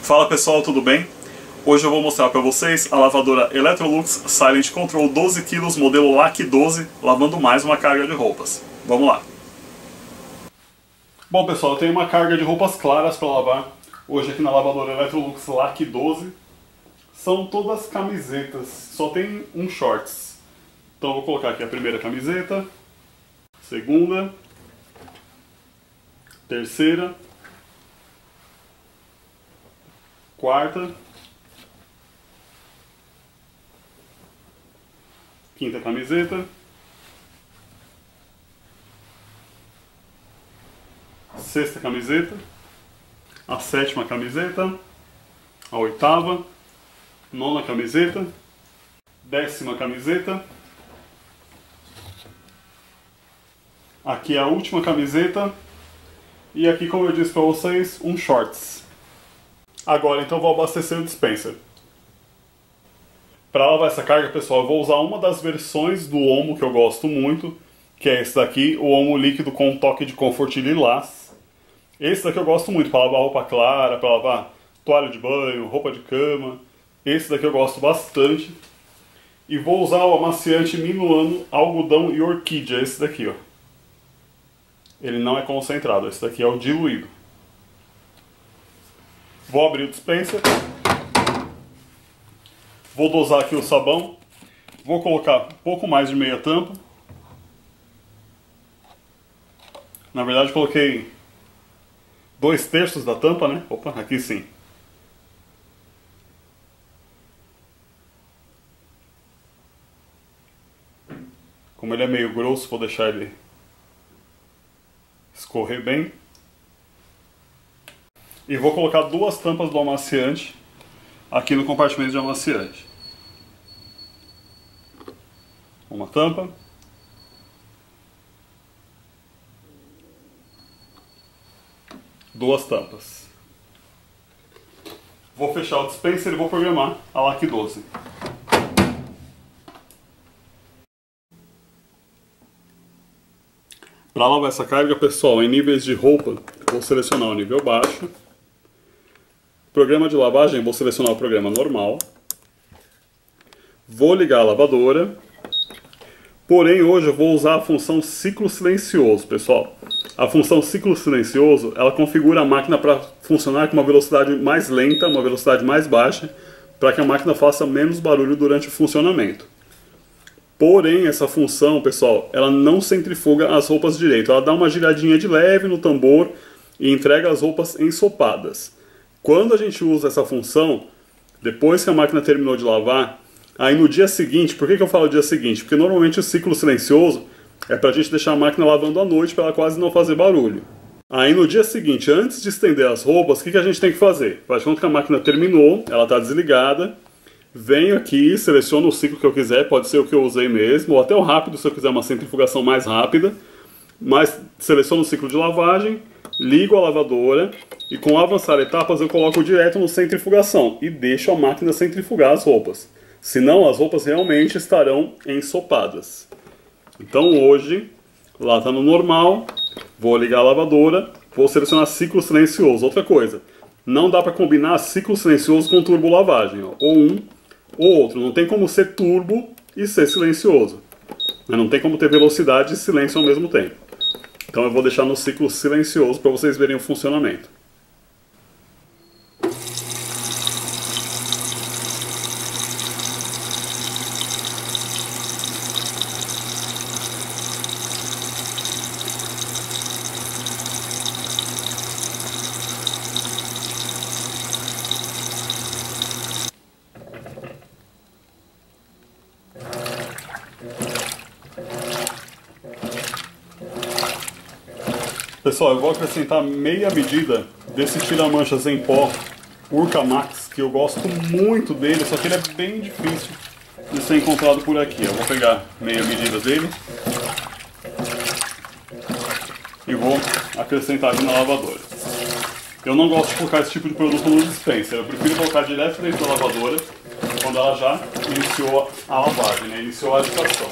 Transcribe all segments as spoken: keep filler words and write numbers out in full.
Fala pessoal, tudo bem? Hoje eu vou mostrar para vocês a lavadora Electrolux Silent Control doze quilos modelo L A C doze, lavando mais uma carga de roupas. Vamos lá! Bom pessoal, eu tenho uma carga de roupas claras para lavar hoje aqui na lavadora Electrolux L A C doze. São todas camisetas, só tem um shorts. Então eu vou colocar aqui a primeira camiseta, segunda, terceira, quarta, quinta camiseta, sexta camiseta, a sétima camiseta, a oitava, nona camiseta, décima camiseta, aqui a última camiseta e aqui, como eu disse para vocês, um shorts. Agora então vou abastecer o dispenser. Para lavar essa carga, pessoal, eu vou usar uma das versões do Omo que eu gosto muito, que é esse daqui, o Omo líquido com um toque de Comfort Lilás. Esse daqui eu gosto muito para lavar roupa clara, para lavar toalha de banho, roupa de cama. Esse daqui eu gosto bastante. E vou usar o amaciante Minuano Algodão e Orquídea, esse daqui, ó. Ele não é concentrado, esse daqui é o diluído. Vou abrir o dispenser. Vou dosar aqui o sabão. Vou colocar um pouco mais de meia tampa. Na verdade coloquei dois terços da tampa, né? Opa, aqui sim. Como ele é meio grosso, vou deixar ele escorrer bem. E vou colocar duas tampas do amaciante aqui no compartimento de amaciante. Uma tampa. Duas tampas. Vou fechar o dispenser e vou programar a L A C doze. Para lavar essa carga, pessoal, em níveis de roupa, vou selecionar o nível baixo. Programa de lavagem, vou selecionar o programa normal. Vou ligar a lavadora. Porém, hoje eu vou usar a função ciclo silencioso, pessoal. A função ciclo silencioso, ela configura a máquina para funcionar com uma velocidade mais lenta, uma velocidade mais baixa, para que a máquina faça menos barulho durante o funcionamento. Porém, essa função, pessoal, ela não centrifuga as roupas direito. Ela dá uma giradinha de leve no tambor e entrega as roupas ensopadas. Quando a gente usa essa função, depois que a máquina terminou de lavar, aí no dia seguinte, por que que eu falo dia seguinte? Porque normalmente o ciclo silencioso é para a gente deixar a máquina lavando à noite para ela quase não fazer barulho. Aí no dia seguinte, antes de estender as roupas, o que que a gente tem que fazer? Faz conta que a máquina terminou, ela está desligada, venho aqui, seleciono o ciclo que eu quiser, pode ser o que eu usei mesmo, ou até o rápido se eu quiser uma centrifugação mais rápida, mas seleciono o ciclo de lavagem, ligo a lavadora e com avançar etapas eu coloco direto no centrifugação e deixo a máquina centrifugar as roupas. Senão as roupas realmente estarão ensopadas. Então hoje, lá está no normal, vou ligar a lavadora, vou selecionar ciclo silencioso. Outra coisa, não dá para combinar ciclo silencioso com turbo lavagem, ó. Ou um ou outro. Não tem como ser turbo e ser silencioso. Não tem como ter velocidade e silêncio ao mesmo tempo. Então eu vou deixar no ciclo silencioso para vocês verem o funcionamento. Pessoal, eu vou acrescentar meia medida desse tira-manchas em pó Urca Max, que eu gosto muito dele, só que ele é bem difícil de ser encontrado por aqui. Eu vou pegar meia medida dele e vou acrescentar aqui na lavadora. Eu não gosto de colocar esse tipo de produto no dispenser, eu prefiro colocar direto dentro da lavadora, quando ela já iniciou a lavagem, né? Iniciou a agitação.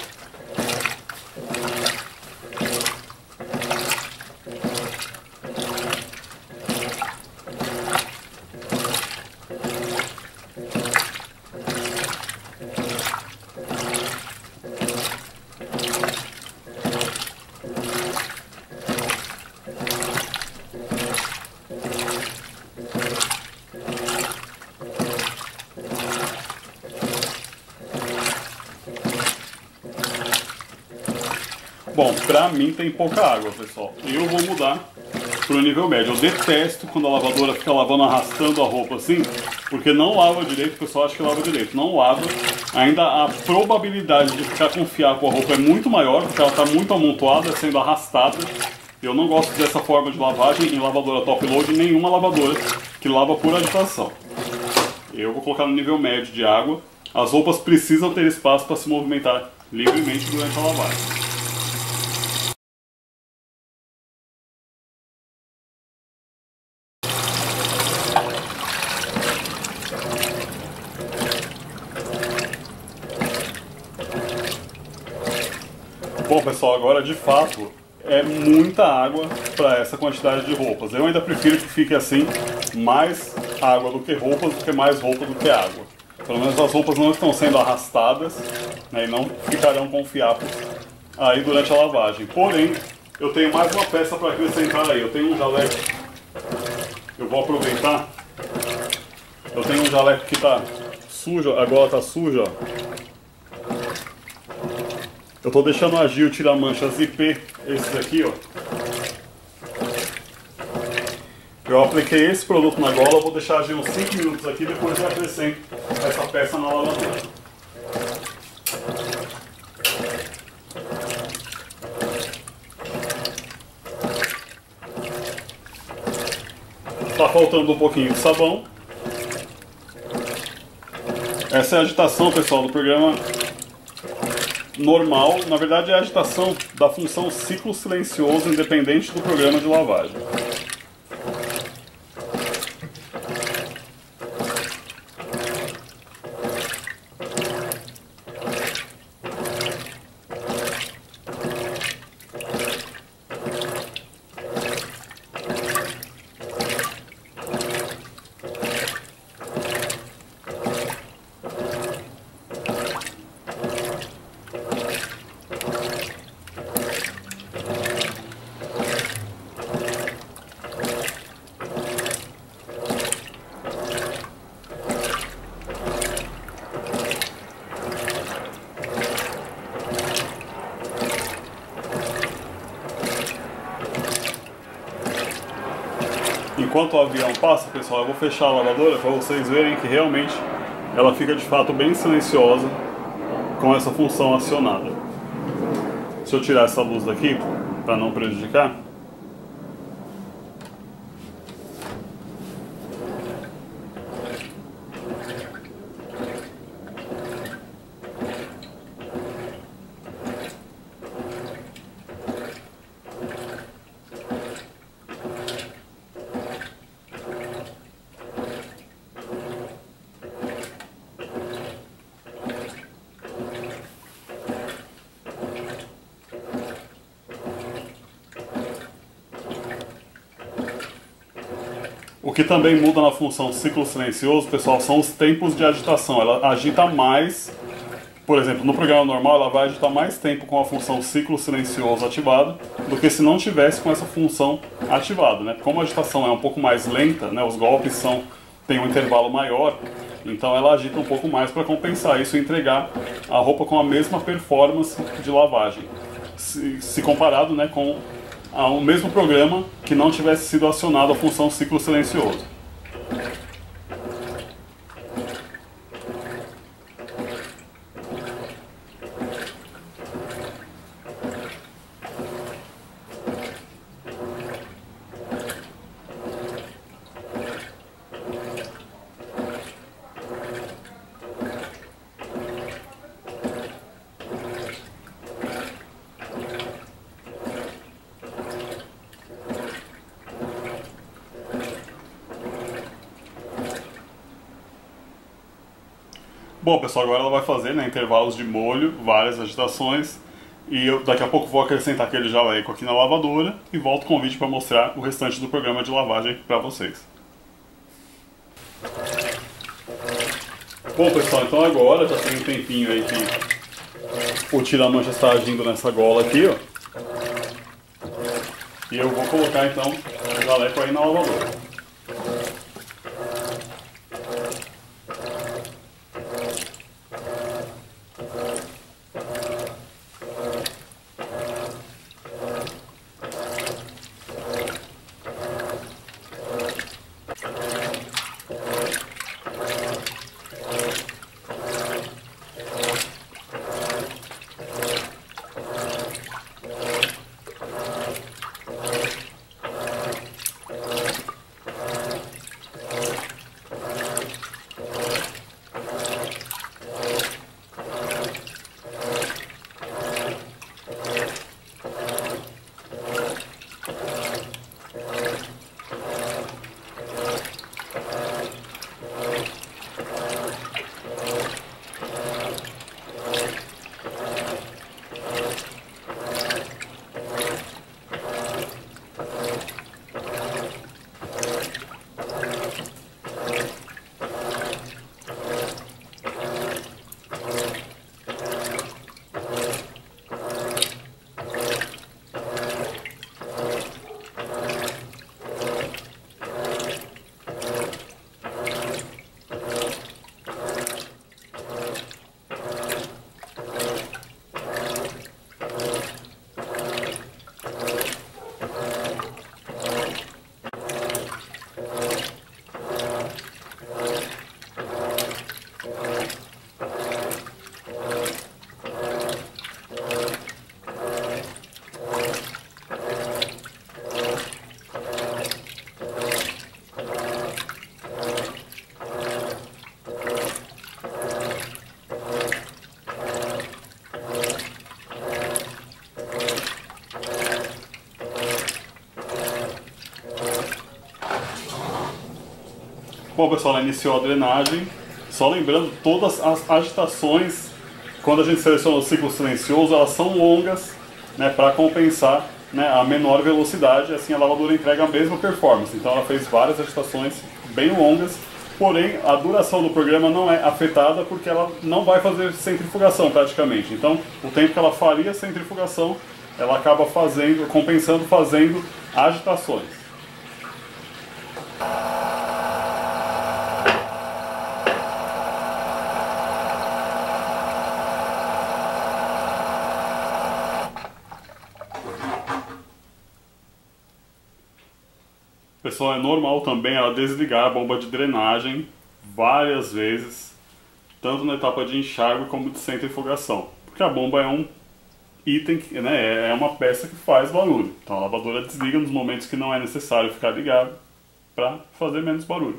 Bom, pra mim tem pouca água, pessoal. Eu vou mudar pro nível médio. Eu detesto quando a lavadora fica lavando, arrastando a roupa assim, porque não lava direito, o pessoal acha que lava direito. Não lava. Ainda a probabilidade de ficar com fiapo a roupa é muito maior, porque ela está muito amontoada, sendo arrastada. Eu não gosto dessa forma de lavagem em lavadora top load, nenhuma lavadora que lava por agitação. Eu vou colocar no nível médio de água. As roupas precisam ter espaço para se movimentar livremente durante a lavagem. Bom, pessoal, agora de fato é muita água para essa quantidade de roupas. Eu ainda prefiro que fique assim, mais água do que roupas, do que mais roupa do que água. Pelo menos as roupas não estão sendo arrastadas, né, e não ficarão com fiapos aí durante a lavagem. Porém, eu tenho mais uma peça para acrescentar aí. Eu tenho um jaleco, eu vou aproveitar. Eu tenho um jaleco que está sujo, a gola está suja, ó. Eu tô deixando agir o tira-manchas I P, esses aqui, ó. Eu apliquei esse produto na gola, vou deixar agir uns cinco minutos aqui, depois eu acrescento essa peça na lavadeira. Tá faltando um pouquinho de sabão. Essa é a agitação, pessoal, do programa normal. Na verdade é a agitação da função ciclo silencioso independente do programa de lavagem. Enquanto o avião passa, pessoal, eu vou fechar a lavadora para vocês verem que realmente ela fica de fato bem silenciosa com essa função acionada. Se eu tirar essa luz daqui para não prejudicar. O que também muda na função ciclo silencioso, pessoal, são os tempos de agitação. Ela agita mais, por exemplo, no programa normal ela vai agitar mais tempo com a função ciclo silencioso ativada do que se não tivesse com essa função ativada, né? Como a agitação é um pouco mais lenta, né, os golpes são, têm um intervalo maior, então ela agita um pouco mais para compensar isso e entregar a roupa com a mesma performance de lavagem, se, se comparado, né, com o mesmo programa que não tivesse sido acionado a função ciclo silencioso. Bom, pessoal, agora ela vai fazer, né, intervalos de molho, várias agitações, e eu daqui a pouco vou acrescentar aquele jaleco aqui na lavadora e volto com o vídeo para mostrar o restante do programa de lavagem para vocês. Bom, pessoal, então agora já tem um tempinho aí que o tira-mancha está agindo nessa gola aqui, ó. E eu vou colocar então o jaleco aí na lavadora. Bom, pessoal, ela iniciou a drenagem. Só lembrando, todas as agitações, quando a gente seleciona o ciclo silencioso, elas são longas, né, para compensar, né, a menor velocidade. Assim a lavadora entrega a mesma performance. Então ela fez várias agitações bem longas, porém a duração do programa não é afetada porque ela não vai fazer centrifugação praticamente. Então o tempo que ela faria centrifugação, ela acaba fazendo, compensando fazendo agitações. Pessoal, é normal também ela desligar a bomba de drenagem várias vezes, tanto na etapa de enxágue como de centrifugação, porque a bomba é um item, né, é uma peça que faz barulho. Então a lavadora desliga nos momentos que não é necessário ficar ligado para fazer menos barulho.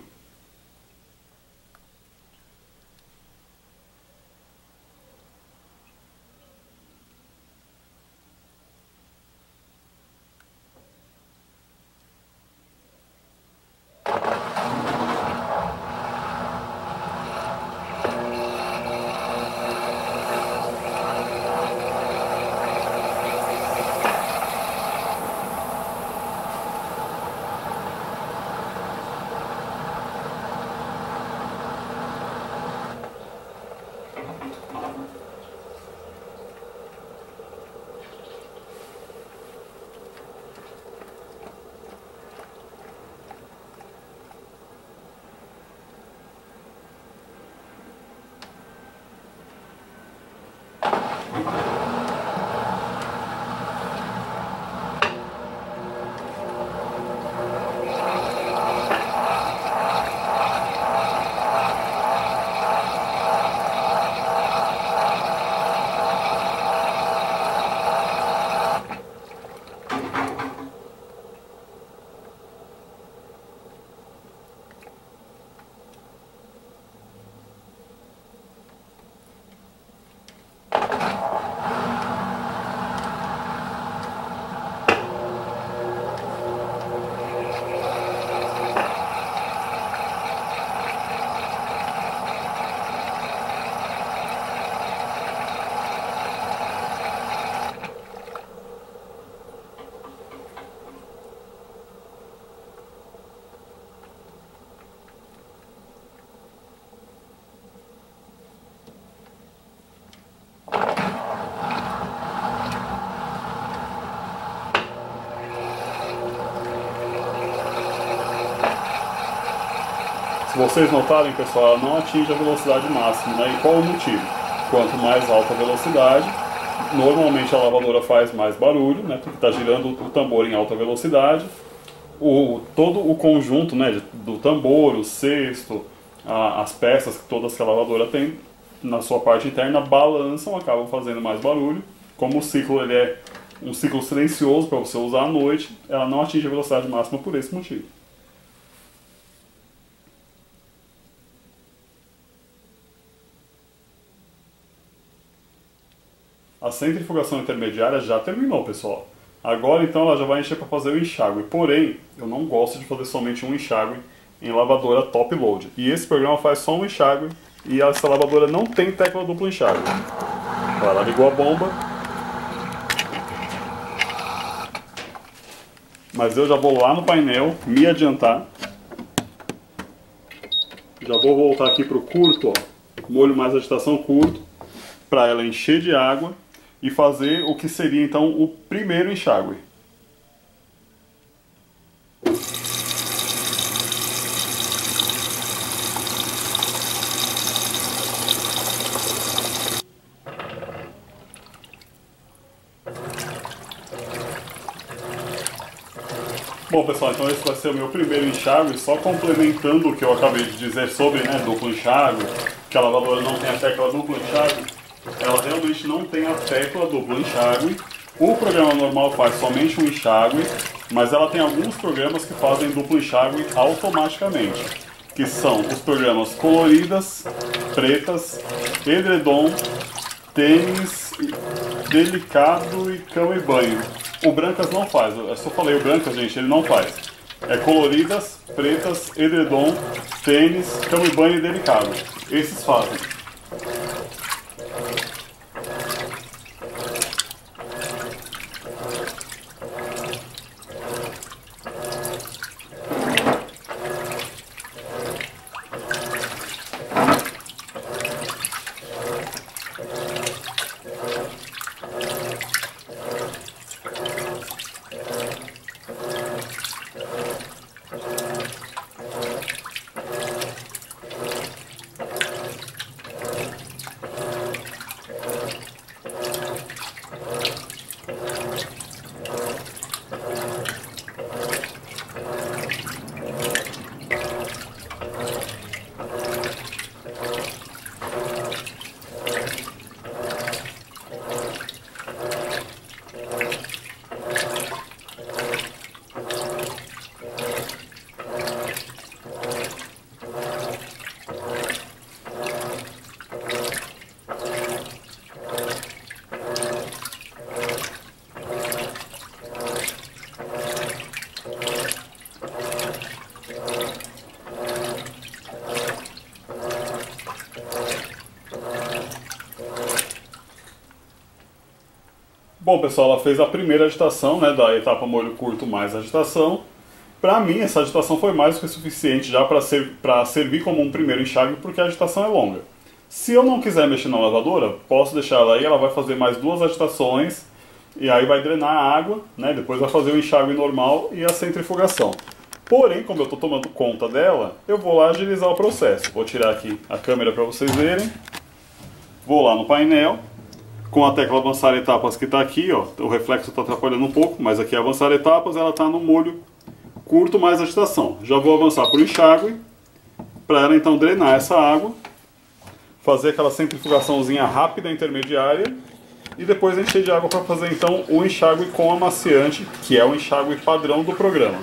Se vocês notarem, pessoal, ela não atinge a velocidade máxima, né? E qual o motivo? Quanto mais alta a velocidade, normalmente a lavadora faz mais barulho, né? Porque está girando o tambor em alta velocidade. O, todo o conjunto, né, do tambor, o cesto, a, as peças todas que a lavadora tem na sua parte interna balançam, acabam fazendo mais barulho. Como o ciclo ele é um ciclo silencioso para você usar à noite, ela não atinge a velocidade máxima por esse motivo. A centrifugação intermediária já terminou, pessoal. Agora então ela já vai encher para fazer o enxágue. Porém, eu não gosto de fazer somente um enxágue em lavadora top load. E esse programa faz só um enxágue e essa lavadora não tem tecla duplo enxágue. Ela ligou a bomba. Mas eu já vou lá no painel me adiantar. Já vou voltar aqui para o curto, ó, molho mais agitação curto, para ela encher de água e fazer o que seria então o primeiro enxágue. Bom, pessoal, então esse vai ser o meu primeiro enxágue, só complementando o que eu acabei de dizer sobre, né, duplo enxágue, que a lavadora não tem a tecla duplo enxágue. Ela realmente não tem a tecla duplo enxágue. O programa normal faz somente um enxágue, mas ela tem alguns programas que fazem duplo enxágue automaticamente, que são os programas coloridas, pretas, edredom, tênis, delicado e cama e banho. O brancas não faz, eu só falei o brancas, gente, ele não faz. É coloridas, pretas, edredom, tênis, cama e banho delicado. Esses fazem. Bom, pessoal, ela fez a primeira agitação, né, da etapa molho curto mais agitação. Para mim, essa agitação foi mais do que suficiente já para ser, para servir como um primeiro enxágue, porque a agitação é longa. Se eu não quiser mexer na lavadora, posso deixar ela aí, ela vai fazer mais duas agitações, e aí vai drenar a água, né, depois vai fazer o enxágue normal e a centrifugação. Porém, como eu estou tomando conta dela, eu vou lá agilizar o processo. Vou tirar aqui a câmera para vocês verem. Vou lá no painel. Com a tecla avançar etapas que está aqui, ó, o reflexo está atrapalhando um pouco, mas aqui avançar etapas, ela está no molho curto mais agitação. Já vou avançar para o enxágue, para ela então drenar essa água, fazer aquela centrifugaçãozinha rápida intermediária e depois encher de água para fazer então o enxágue com amaciante, que é o enxágue padrão do programa.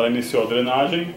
ela iniciou a drenagem.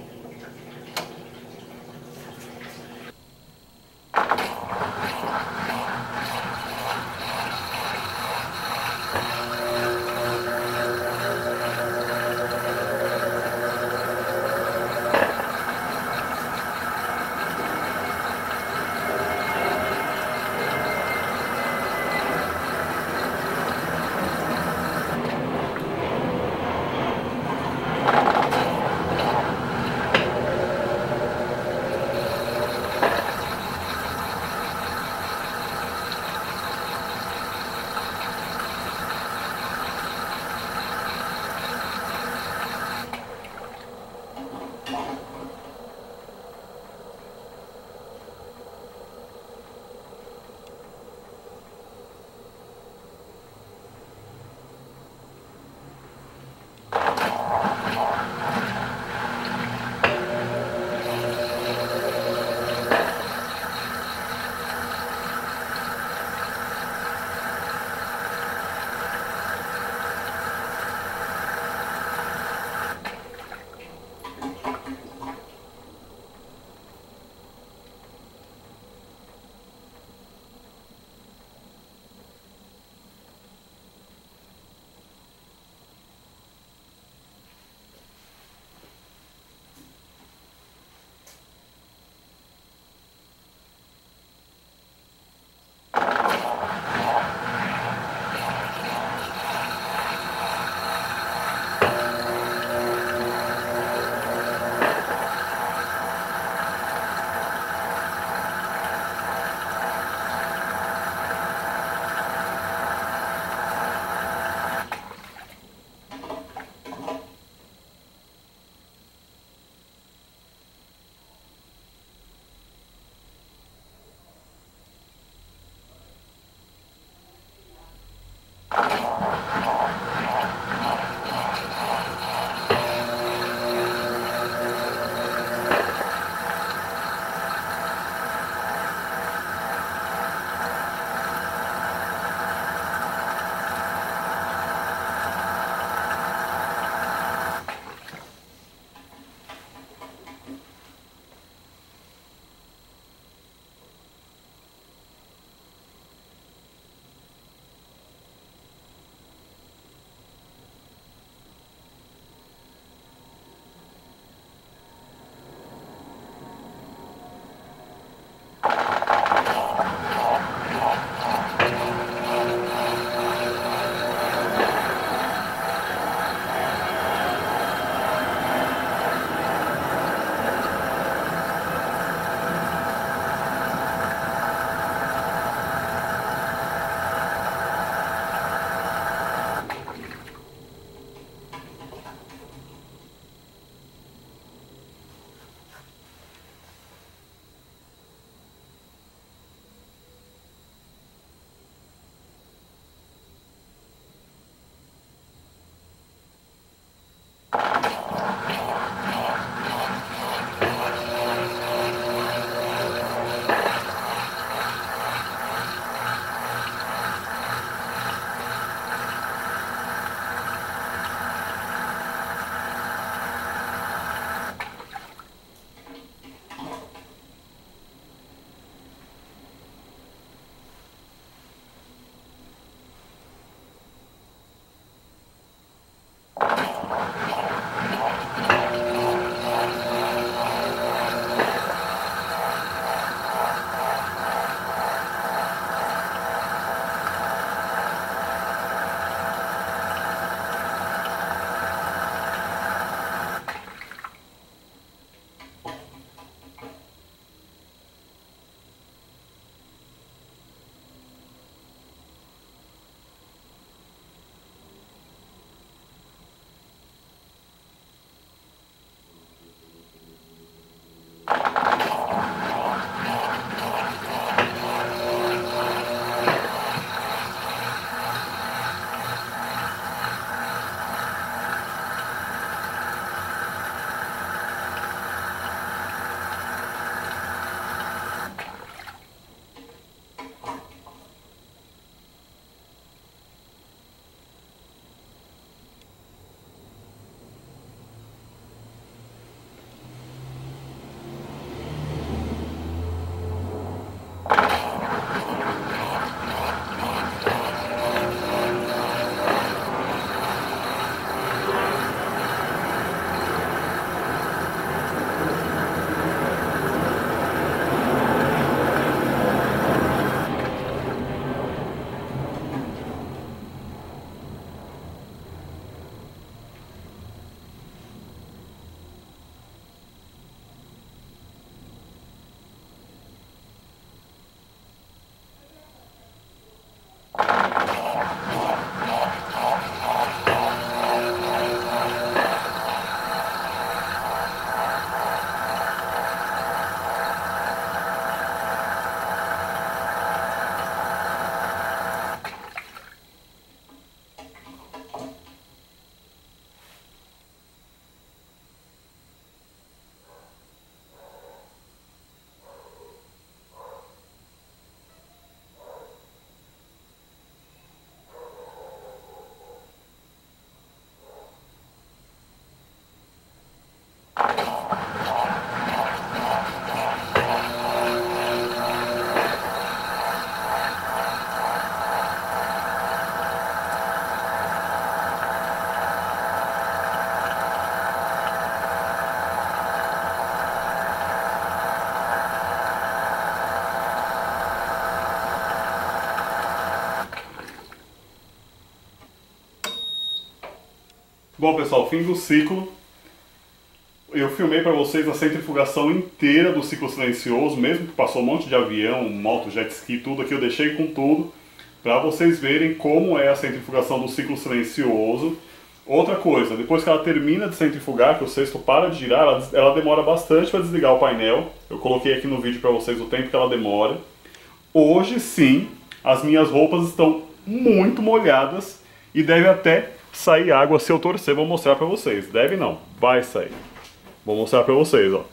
Bom, pessoal, fim do ciclo. Eu filmei para vocês a centrifugação inteira do ciclo silencioso, mesmo que passou um monte de avião, moto, jet ski, tudo aqui eu deixei com tudo, para vocês verem como é a centrifugação do ciclo silencioso. Outra coisa, depois que ela termina de centrifugar, que o cesto para de girar, ela, ela demora bastante para desligar o painel. Eu coloquei aqui no vídeo para vocês o tempo que ela demora. Hoje sim, as minhas roupas estão muito molhadas e deve até sair água se eu torcer. Vou mostrar para vocês. Deve não, vai sair. Vou mostrar para vocês, ó.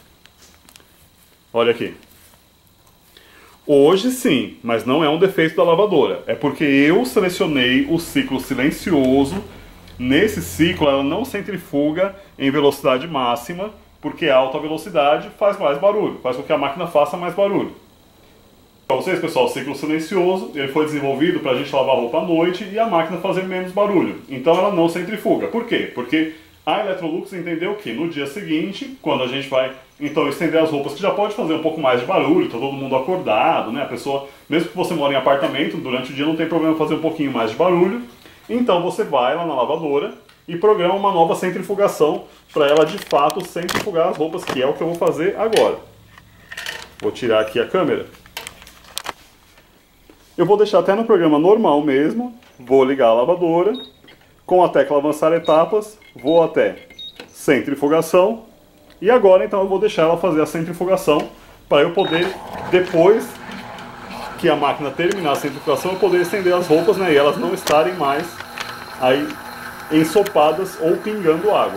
Olha aqui. Hoje sim, mas não é um defeito da lavadora. É porque eu selecionei o ciclo silencioso. Nesse ciclo ela não centrifuga em velocidade máxima, porque a alta velocidade faz mais barulho, faz com que a máquina faça mais barulho. Para vocês, pessoal, o ciclo silencioso ele foi desenvolvido para a gente lavar roupa à noite e a máquina fazer menos barulho. Então ela não centrifuga. Por quê? Porque a Electrolux entendeu que no dia seguinte, quando a gente vai então estender as roupas, que já pode fazer um pouco mais de barulho, tá todo mundo acordado, né? A pessoa, mesmo que você mora em apartamento, durante o dia não tem problema fazer um pouquinho mais de barulho. Então você vai lá na lavadora e programa uma nova centrifugação para ela de fato centrifugar as roupas, que é o que eu vou fazer agora. Vou tirar aqui a câmera. Eu vou deixar até no programa normal mesmo, vou ligar a lavadora. Com a tecla avançar etapas, vou até centrifugação e agora então eu vou deixar ela fazer a centrifugação para eu poder, depois que a máquina terminar a centrifugação, eu poder estender as roupas, né, e elas não estarem mais aí ensopadas ou pingando água.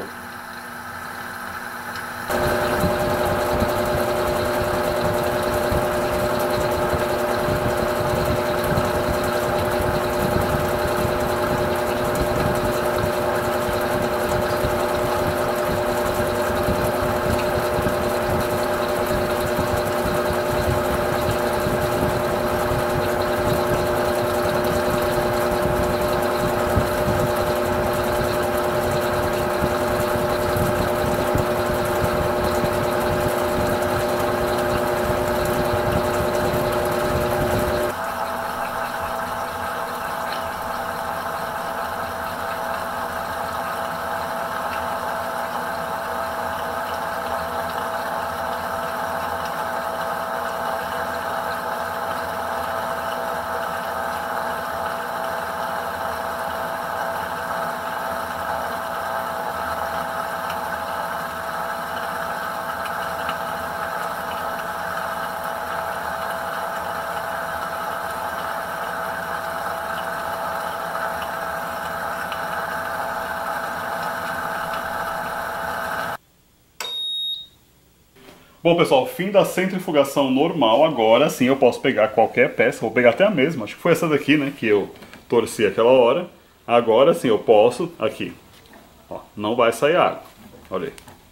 Bom, pessoal, fim da centrifugação normal. Agora sim eu posso pegar qualquer peça, vou pegar até a mesma, acho que foi essa daqui, né, que eu torci aquela hora. Agora sim eu posso, aqui, ó, não vai sair água, olha aí.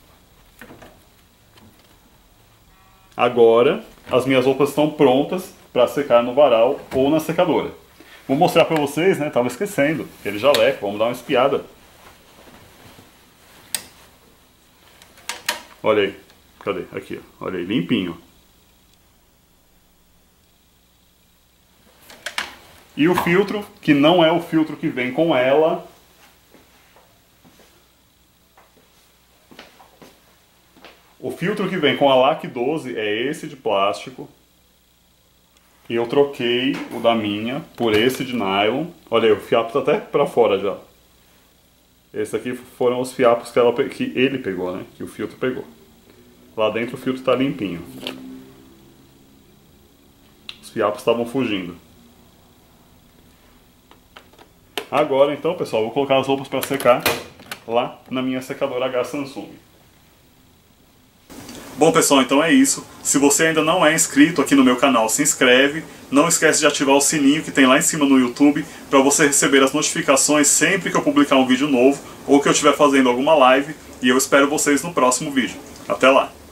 Agora as minhas roupas estão prontas para secar no varal ou na secadora. Vou mostrar para vocês, né, tava esquecendo, aquele jaleco, vamos dar uma espiada. Olha aí. Cadê? Aqui, ó. Olha aí, limpinho. E o filtro, que não é o filtro que vem com ela. O filtro que vem com a L A C doze é esse de plástico. E eu troquei o da minha por esse de nylon. Olha aí, o fiapo tá até pra fora já. Esses aqui foram os fiapos que, ela, que ele pegou, né? Que o filtro pegou. Lá dentro o filtro está limpinho. Os fiapos estavam fugindo. Agora então, pessoal, eu vou colocar as roupas para secar lá na minha secadora H Samsung. Bom, pessoal, então é isso. Se você ainda não é inscrito aqui no meu canal, se inscreve. Não esquece de ativar o sininho que tem lá em cima no YouTube para você receber as notificações sempre que eu publicar um vídeo novo ou que eu estiver fazendo alguma live. E eu espero vocês no próximo vídeo. Até lá!